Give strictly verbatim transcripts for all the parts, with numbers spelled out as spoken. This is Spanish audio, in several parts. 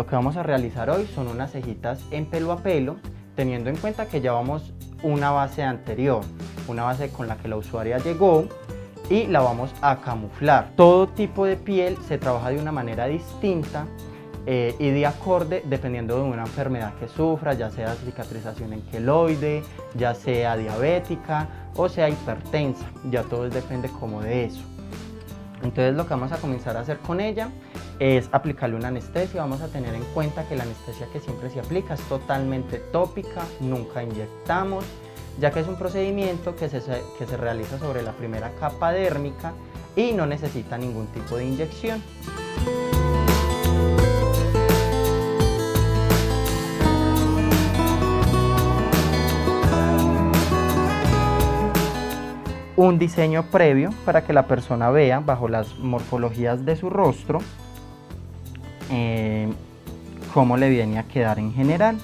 lo que vamos a realizar hoy son unas cejitas en pelo a pelo, teniendo en cuenta que llevamos una base anterior, una base con la que la usuaria llegó y la vamos a camuflar. Todo tipo de piel se trabaja de una manera distinta eh, y de acorde dependiendo de una enfermedad que sufra, ya sea cicatrización en queloide, ya sea diabética o sea hipertensa, ya todo depende como de eso. Entonces lo que vamos a comenzar a hacer con ella es aplicarle una anestesia. Vamos a tener en cuenta que la anestesia que siempre se aplica es totalmente tópica, nunca inyectamos, ya que es un procedimiento que se, que se realiza sobre la primera capa dérmica y no necesita ningún tipo de inyección. Un diseño previo para que la persona vea bajo las morfologías de su rostro eh, cómo le viene a quedar en general.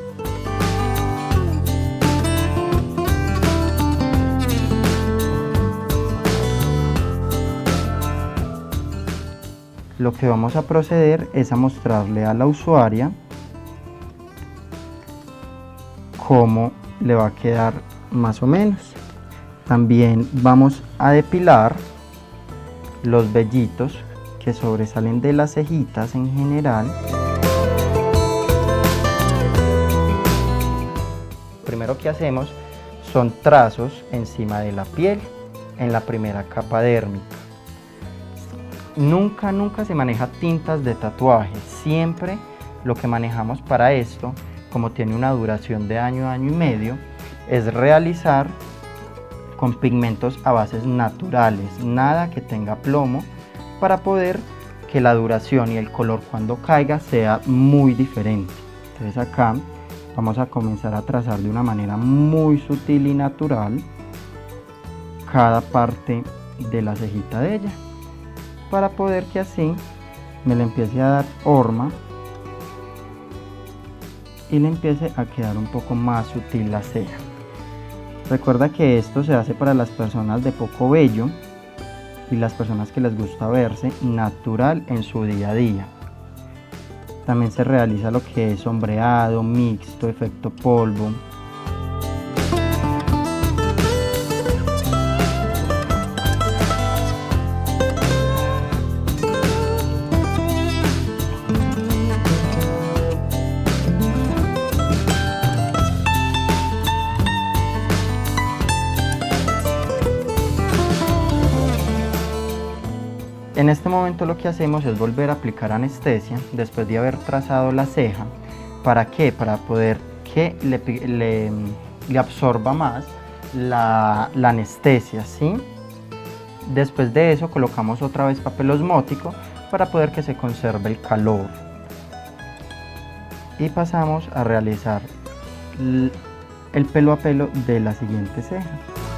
Lo que vamos a proceder es a mostrarle a la usuaria cómo le va a quedar más o menos. También vamos a depilar los vellitos que sobresalen de las cejitas en general. Primero que hacemos son trazos encima de la piel en la primera capa dérmica. Nunca, nunca se maneja tintas de tatuaje. Siempre lo que manejamos para esto, como tiene una duración de año, año y medio, es realizar con pigmentos a bases naturales, nada que tenga plomo, para poder que la duración y el color cuando caiga sea muy diferente. Entonces acá vamos a comenzar a trazar de una manera muy sutil y natural cada parte de la cejita de ella, para poder que así me le empiece a dar forma y le empiece a quedar un poco más sutil la ceja. Recuerda que esto se hace para las personas de poco vello y las personas que les gusta verse natural en su día a día. También se realiza lo que es sombreado, mixto, efecto polvo. En este momento lo que hacemos es volver a aplicar anestesia después de haber trazado la ceja. ¿Para qué? Para poder que le, le, le absorba más la, la anestesia, ¿sí? Después de eso colocamos otra vez papel osmótico para poder que se conserve el calor. Y pasamos a realizar el, el pelo a pelo de la siguiente ceja.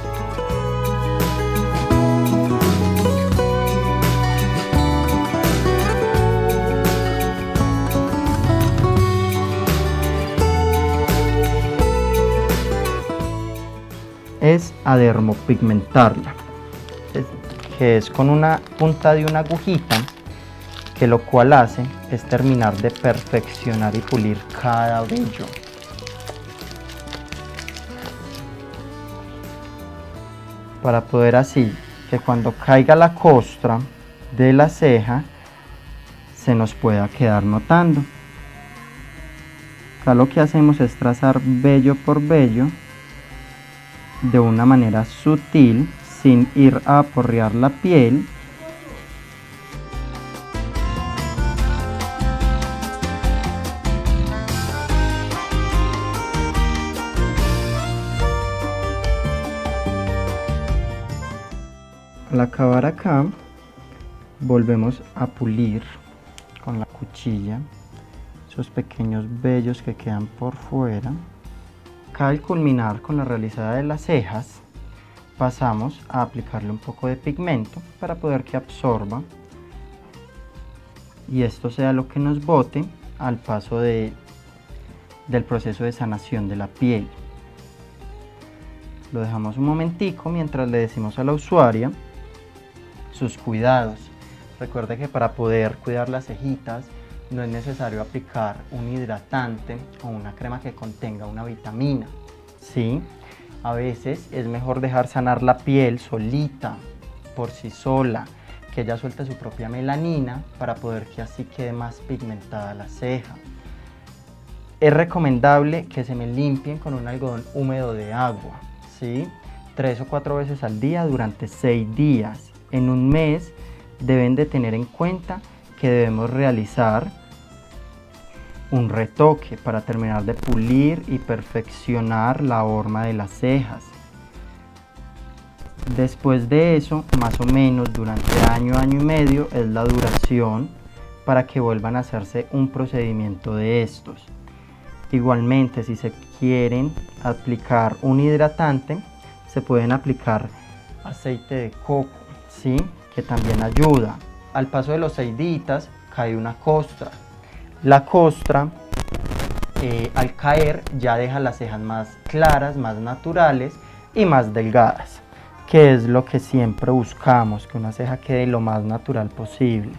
Es a dermopigmentarla, es, que es con una punta de una agujita, que lo cual hace es terminar de perfeccionar y pulir cada vello. Para poder así que cuando caiga la costra de la ceja se nos pueda quedar notando. Acá lo que hacemos es trazar vello por vello de una manera sutil, sin ir a aporrear la piel. Al acabar acá, volvemos a pulir con la cuchilla esos pequeños vellos que quedan por fuera. Acá al culminar con la realizada de las cejas, pasamos a aplicarle un poco de pigmento para poder que absorba y esto sea lo que nos bote al paso de, del proceso de sanación de la piel. Lo dejamos un momentico mientras le decimos a la usuaria sus cuidados. Recuerde que para poder cuidar las cejitas no es necesario aplicar un hidratante o una crema que contenga una vitamina, ¿sí? A veces es mejor dejar sanar la piel solita, por sí sola, que ella suelte su propia melanina para poder que así quede más pigmentada la ceja. Es recomendable que se me limpien con un algodón húmedo de agua, ¿sí? Tres o cuatro veces al día durante seis días. En un mes deben de tener en cuenta que debemos realizar un retoque para terminar de pulir y perfeccionar la horma de las cejas. Después de eso, más o menos durante año, año y medio es la duración para que vuelvan a hacerse un procedimiento de estos. Igualmente, si se quieren aplicar un hidratante, se pueden aplicar aceite de coco, ¿sí? Que también ayuda. Al paso de los seis días cae una costra. La costra, eh, al caer, ya deja las cejas más claras, más naturales y más delgadas, que es lo que siempre buscamos, que una ceja quede lo más natural posible.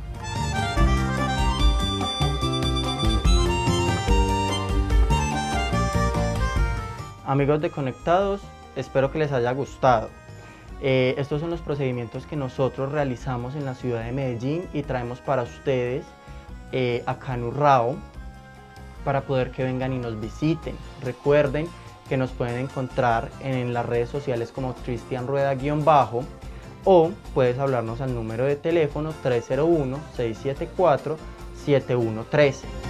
Amigos de Conectados, espero que les haya gustado. Eh, estos son los procedimientos que nosotros realizamos en la ciudad de Medellín y traemos para ustedes eh, acá en Urrao, para poder que vengan y nos visiten. Recuerden que nos pueden encontrar en las redes sociales como Cristian Rueda guión bajo, o puedes hablarnos al número de teléfono tres cero uno, seis siete cuatro, siete uno uno tres.